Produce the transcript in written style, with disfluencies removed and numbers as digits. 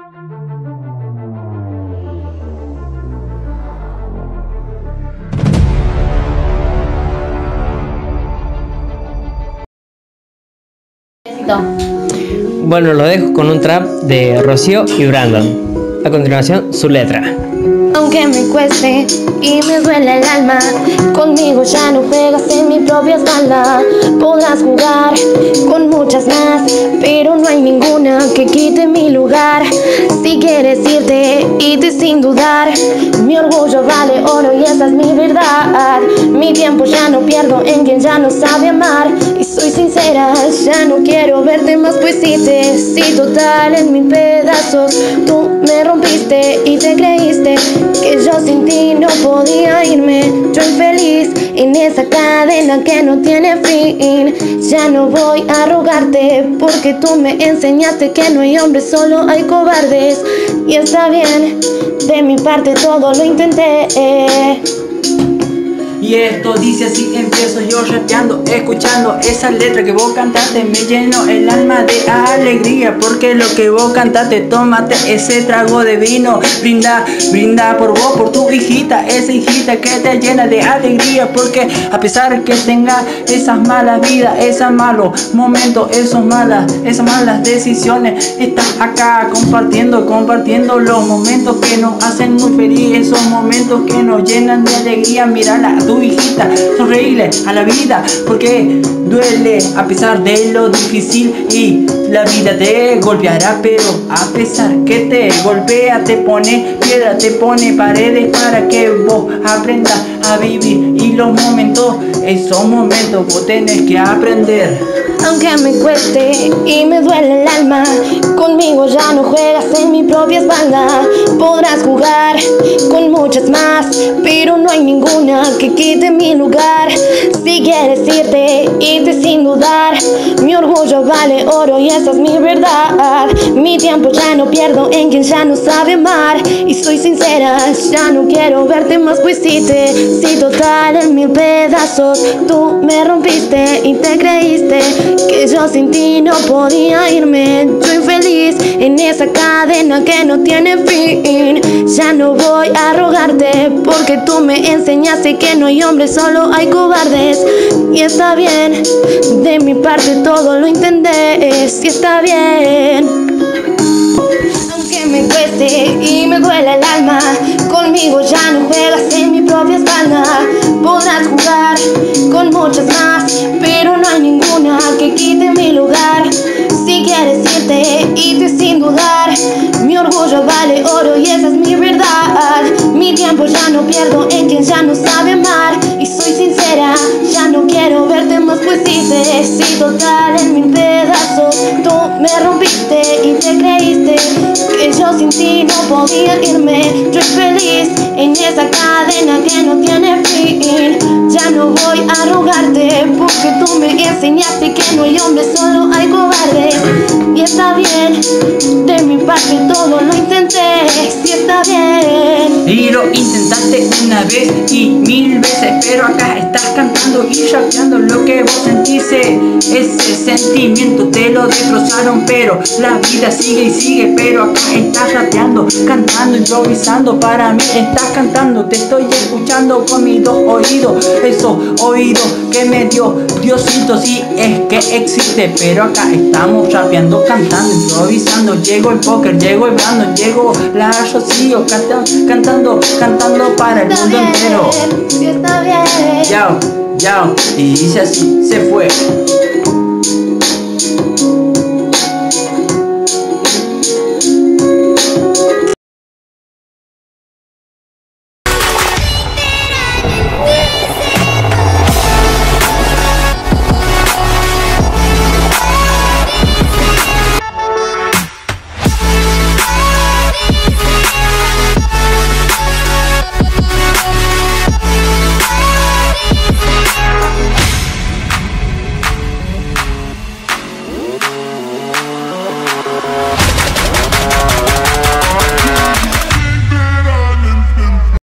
Bueno, lo dejo con un trap de Rocío y Brandon. A continuación, su letra. Aunque me cueste y me duele el alma, conmigo ya no juegas en mi propia espalda. Podrás jugar con muchas más, pero no hay ninguna que quite mi lugar. Si quieres irte, irte sin dudar. Mi orgullo vale oro y esa es mi verdad. Mi tiempo ya no pierdo en quien ya no sabe amar. Y soy sincera, ya no quiero verte más, pues si te si total en mil pedazos. Tú me rompiste y te creíste que yo sin ti no podía irme. Yo infeliz en esa cadena que no tiene fin. Ya no voy a rogarte porque tú me enseñaste que no hay hombres, solo hay cobardes. Y está bien, de mi parte todo lo intenté. Y esto dice así, empiezo yo rapeando, escuchando esa letra que vos cantaste. Me lleno el alma de alegría, porque lo que vos cantaste, tómate ese trago de vino. Brinda, brinda por vos, por tu hijita, esa hijita que te llena de alegría. Porque a pesar que tenga esas malas vidas, esos malos momentos, esas malas decisiones, estás acá compartiendo los momentos que nos hacen muy felices, esos momentos que nos llenan de alegría. Mirala a tu hijita, sonreíle a la vida, porque duele a pesar de lo difícil y la vida te golpeará, pero a pesar que te golpea, te pone piedra, te pone paredes para que vos aprendas a vivir. Y los momentos, esos momentos vos tenés que aprender. Aunque me cueste y me duele el alma, conmigo ya no juegas en mi propia espalda. Podrás jugar con muchas más, pero no hay ninguna que quite mi lugar. Si quieres irte, irte sin dudar. Mi orgullo vale oro y esa es mi verdad. Mi tiempo ya no pierdo en quien ya no sabe amar. Y soy sincera, ya no quiero verte más, pues si total en mil pedazos. Tú me rompiste y te creíste que yo sin ti no podía irme. Yo infeliz en esa cadena que no tiene fin. Ya no voy a rogarte porque tú me enseñaste que no hay hombres, solo hay cobardes. Y está bien, de mi parte todo lo entendés. Y está bien. Aunque me cueste y me duele el alma, conmigo ya no juegas en mi propia espalda. Podrás jugar con muchas más, pero no hay ninguna que quite mi lugar. Si quieres irte, irte sin dudar. Mi orgullo vale oro y esa es mi verdad. Mi tiempo ya no pierdo en quien ya no sabe amar. Y soy sincera, ya no quiero verte más, pues si total en mil pedazos. Tú me rompiste y te creíste que yo sin ti no podía irme. Yo feliz en esa cadena que no tiene fin. Ya no voy a rogarte porque tú me enseñaste que no hay hombres, solo hay cobardes. Y está bien, de mi parte todo lo intenté. Si está bien. Y lo intentaste una vez y mil veces, pero acá estás cantando y rapeando lo que vos sentiste. Ese sentimiento te lo destrozaron, pero la vida sigue y sigue. Pero acá estás rapeando, cantando, improvisando. Para mí estás cantando, te estoy escuchando con mis dos oídos. Esos oídos que me dio Diosito, si es que existe. Pero acá estamos rapeando, cantando, improvisando. Llegó el póker, llegó el Brandon, llegó la Rocío, cantando para el mundo entero. Sí, está bien. Yao, yao, y dice así, se fue.